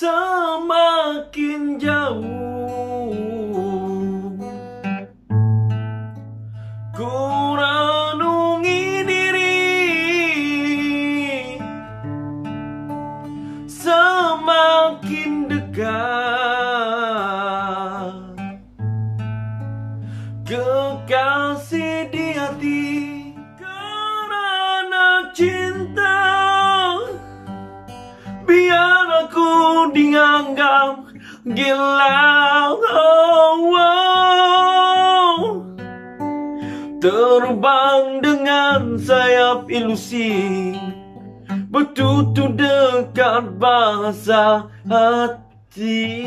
semakin jauh. Ku renungi diri, semakin dekat kekasih di hati. Karena cinta, biar aku dianggap gila. Terbang dengan sayap ilusi, bertutur dekat bahasa hati.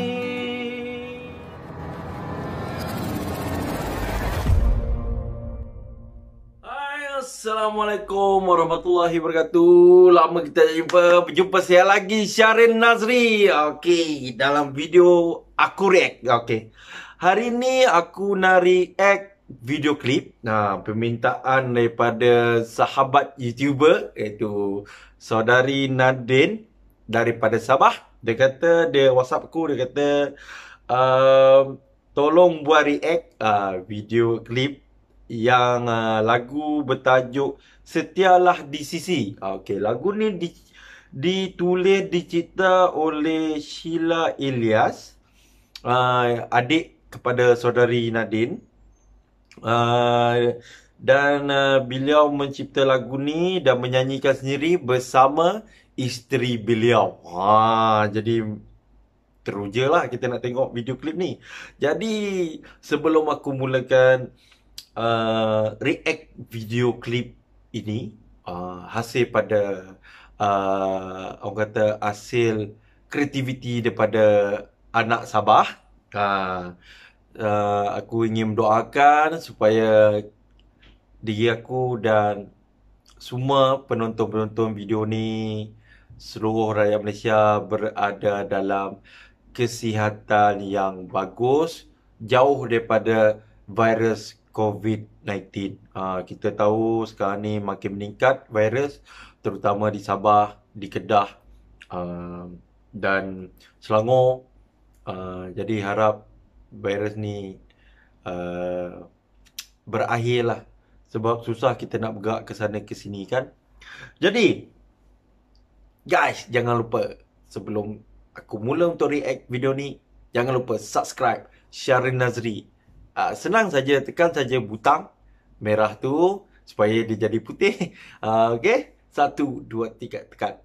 Assalamualaikum warahmatullahi wabarakatuh. Lama kita berjumpa saya lagi, Syarin Nazri. Okey, dalam video aku react. Okey, hari ni aku nak react video klip. Permintaan daripada sahabat YouTuber, iaitu saudari Nadine daripada Sabah. Dia kata, dia WhatsApp aku, dia kata tolong buat react video klip yang lagu bertajuk Setialah di Sisi. Okey, lagu ni ditulis, dicipta oleh Sheila Ilyas, adik kepada saudari Nadine. Dan beliau mencipta lagu ni dan menyanyikan sendiri bersama isteri beliau. Jadi terujalah kita nak tengok video klip ni. Jadi sebelum aku mulakan react video klip ini, hasil pada orang kata hasil kreativiti daripada anak Sabah, aku ingin mendoakan supaya diri aku dan semua penonton-penonton video ni, seluruh rakyat Malaysia berada dalam kesihatan yang bagus, jauh daripada virus COVID-19. Kita tahu sekarang ni makin meningkat virus, terutama di Sabah, di Kedah, dan Selangor. Jadi harap virus ni berakhirlah, sebab susah kita nak bergerak ke sana ke sini kan. Jadi guys, jangan lupa sebelum aku mula untuk react video ni, jangan lupa subscribe Syarin Nazri. Senang saja, tekan saja butang merah tu supaya dia jadi putih. Okey, 1, 2, 3, tekan.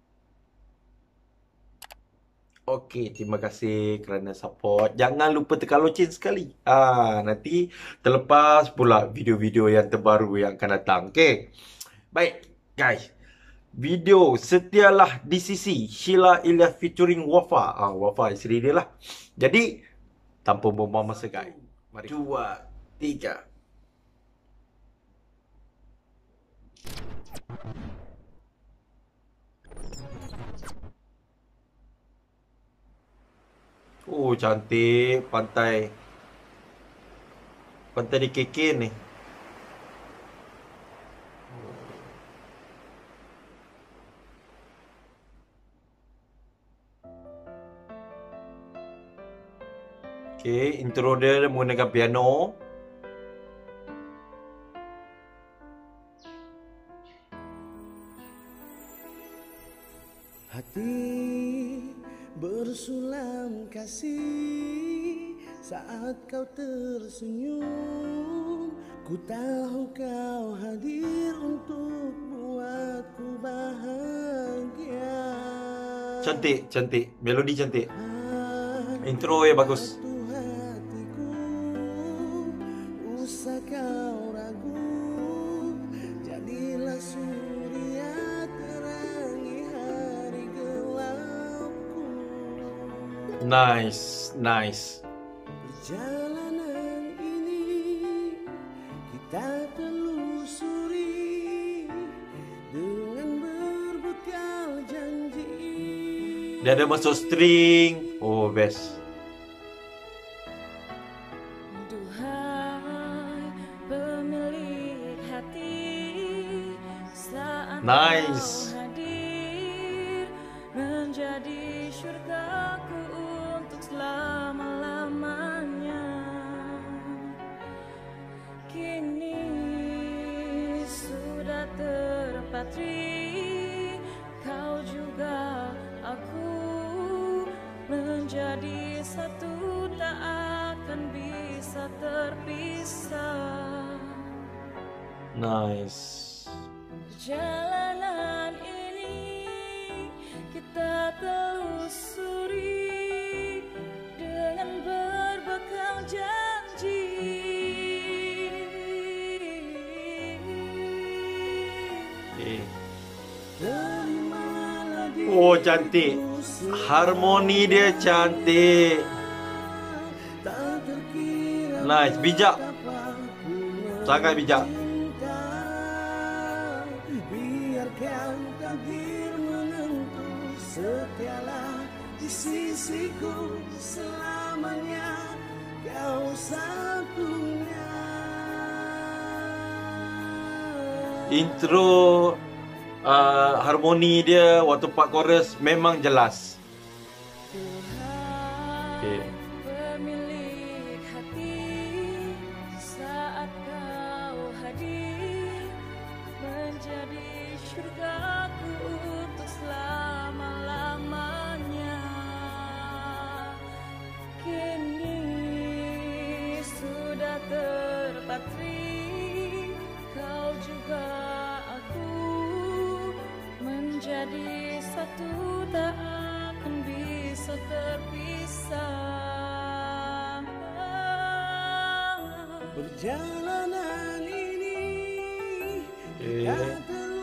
Okey, terima kasih kerana support. Jangan lupa tekan loceng sekali. Nanti terlepas pula video-video yang terbaru yang akan datang. Okey. Baik, guys. Video Setialah di Sisi, Sheila Ilyas featuring Wafa. Wafa isteri dia lah. Jadi, tanpa membuang masa guys, mari. 2, 3. Oh, cantik pantai. Pantai di KK ni. Okey, intro dia menggunakan piano. Hati bersulam kasih saat kau tersenyum. Ku tahu kau hadir untuk buatku bahagia. Cantik, cantik. Melodi cantik. Intro ya bagus. Hatiku, usah kau ragu, jadilah surya terangi hari gelapku. Nice, nice. Perjalanan ini kita telusuri dengan berbekal janji. Dia ada masuk string. Oh, best. Duhai pemilik hati, saat Nice. kau hadir menjadi syurga terpatri, kau juga aku menjadi satu, tak akan bisa terpisah. Nice. Perjalanan ini kita telusuri dengan berbekal janji. Oh, cantik. Harmoni dia cantik. Nice, bijak. Sangat bijak. Biarkan takdir menentu, setialah di sisiku selamanya, kau satunya. Intro harmoni dia waktu part chorus memang jelas. Okay. Pemilik hati, saat kau hadir menjadi syurgaku untuk selama-lamanya. Kini sudah terpatri, kau juga aku menjadi satu, tak akan bisa terpisah. Perjalanan ini kita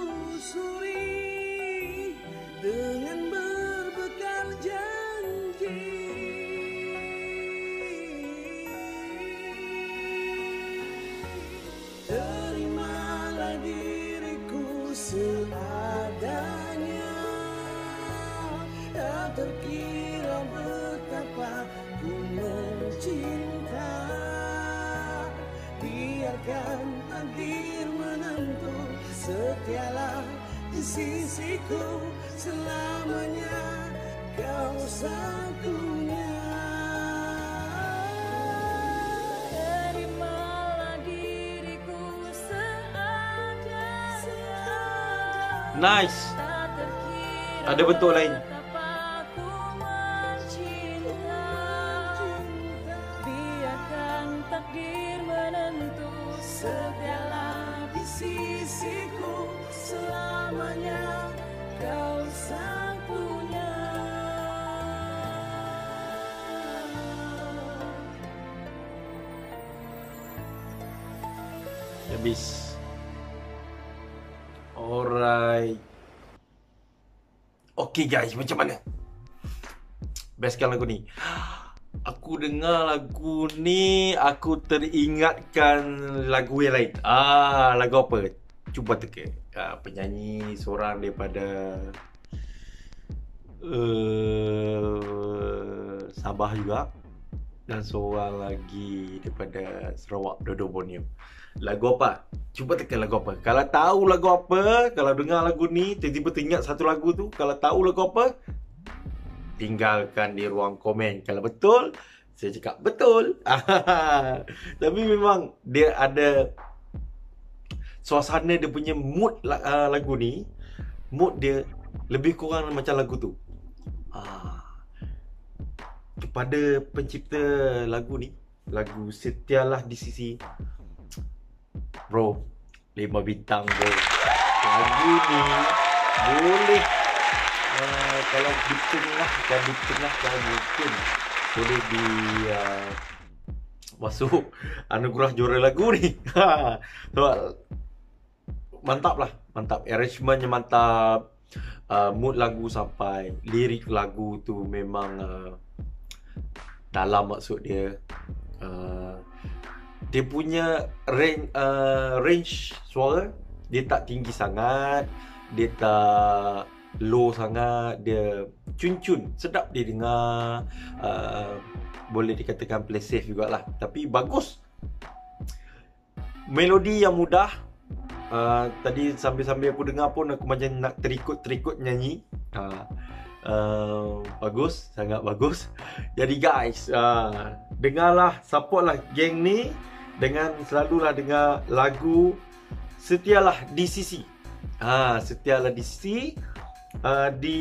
telusuri dengan berbekal janji. Terimalah diriku seadanya, tak terkira betapa ku mencinta. Biarkan takdir menentu, setialah di sisiku selamanya, kau satunya. Terimalah diriku seadanya, Nice. tak terkira Ada bentuk lain. betapa ku mencinta. Biarkan takdir menentu, setialah Di sisiku selamanya, kau satunya. Habis. Alright. Okay guys, macam mana? Best kan lagu ni? Aku dengar lagu ni, aku teringatkan lagu yang lain. Lagu apa? Cuba teka. Penyanyi seorang daripada Sabah juga, dan seorang lagi daripada Sarawak, Dodo Borneo. Lagu apa? Cuba teka lagu apa. Kalau tahu lagu apa, kalau dengar lagu ni, tiba-tiba teringat satu lagu tu, kalau tahu lagu apa, tinggalkan di ruang komen. Kalau betul, saya cakap betul. Tapi memang dia ada suasana, dia punya mood lagu ni. Mood dia lebih kurang macam lagu tu. Kepada pencipta lagu ni, lagu Setialah di Sisi, bro, 5 bintang bro. Lagu ni boleh kalau di tengah kalau mungkin boleh di masuk anugerah juara lagu ni. Sebab mantap lah, mantap. Arrangementnya mantap, mood lagu sampai, lirik lagu tu memang dalam maksud dia. Dia punya range suara, dia tak tinggi sangat, dia tak low sangat, dia cun-cun, sedap dia dengar. Boleh dikatakan play safe jugalah, tapi bagus. Melodi yang mudah. Tadi sambil-sambil aku dengar pun aku macam nak terikut nyanyi. Bagus, sangat bagus. Jadi guys, dengarlah, supportlah geng ni dengan selalulah dengar lagu Setialah di Sisi. Setialah di sini di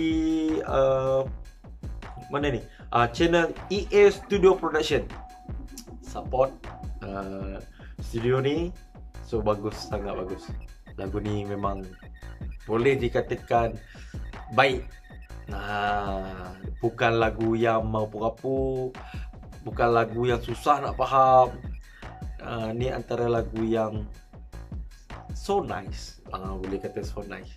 mana ni? Channel EA Studio Production. Support studio ni. So bagus, sangat bagus. Lagu ni memang boleh dikatakan baik. Bukan lagu yang merapu-rapu, bukan lagu yang susah nak faham. Ni antara lagu yang so nice. Boleh kata so nice.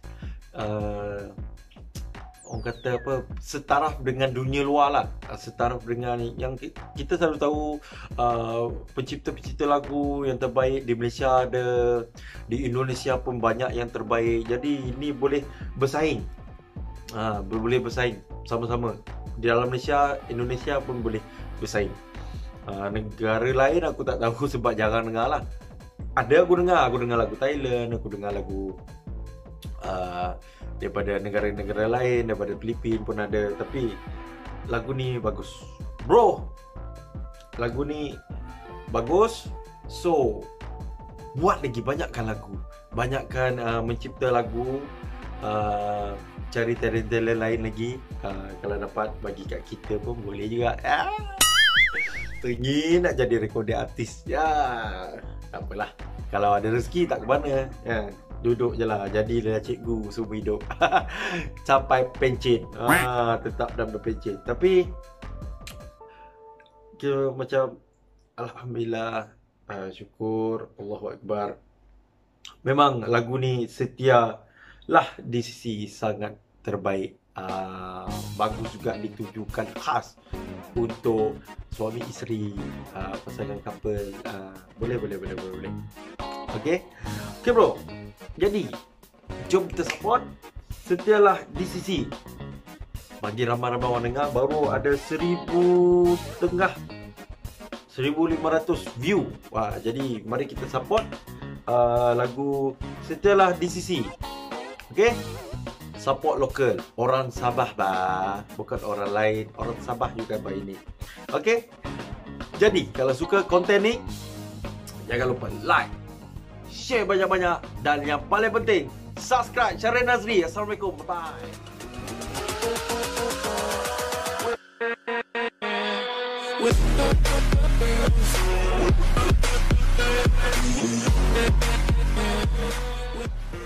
Orang kata apa, setaraf dengan dunia luar lah. Setaraf dengan yang kita selalu tahu, pencipta-pencipta lagu yang terbaik di Malaysia ada, di Indonesia pun banyak yang terbaik. Jadi ini boleh bersaing. Boleh bersaing sama-sama. Di dalam Malaysia, Indonesia pun boleh bersaing. Negara lain aku tak tahu sebab jarang dengar lah. Ada aku dengar lagu Thailand, aku dengar lagu daripada negara-negara lain, daripada Filipina pun ada. Tapi lagu ni bagus, bro. Lagu ni bagus. So buat lagi, banyakkan lagu, banyakkan mencipta lagu, cari talent-talent lain lagi. Kalau dapat bagi kat kita pun boleh juga. Teringin nak jadi recording artis. Tak apalah. Kalau ada rezeki tak ke mana. Duduk je lah, jadilah cikgu semua hidup. Sampai pencen. Tetap dalam pencen. Tapi macam Alhamdulillah, syukur, Allahu Akbar. Memang lagu ni setia lah di sisi sangat terbaik. Bagus juga ditujukan khas untuk suami isteri, pasangan couple. Boleh. Okay bro. Jadi jom kita support, setialah di sisi. Bagi ramai-ramai orang dengar, baru ada 1,500 view. Jadi mari kita support lagu Setialah di Sisi. Okay, support lokal, orang Sabah bukan orang lain, orang Sabah juga baik ini. Okay, jadi kalau suka konten ni, jangan lupa like, share banyak-banyak, dan yang paling penting, subscribe Syahrin Nazri. Assalamualaikum, bye.